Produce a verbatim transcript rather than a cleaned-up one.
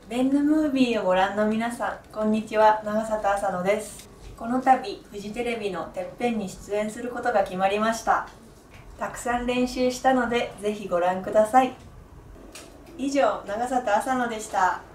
ベンヌムービーをご覧の皆さん、こんにちは。長里朝乃です。この度フジテレビのてっぺんに出演することが決まりました。たくさん練習したのでぜひご覧ください。以上、長里朝乃でした。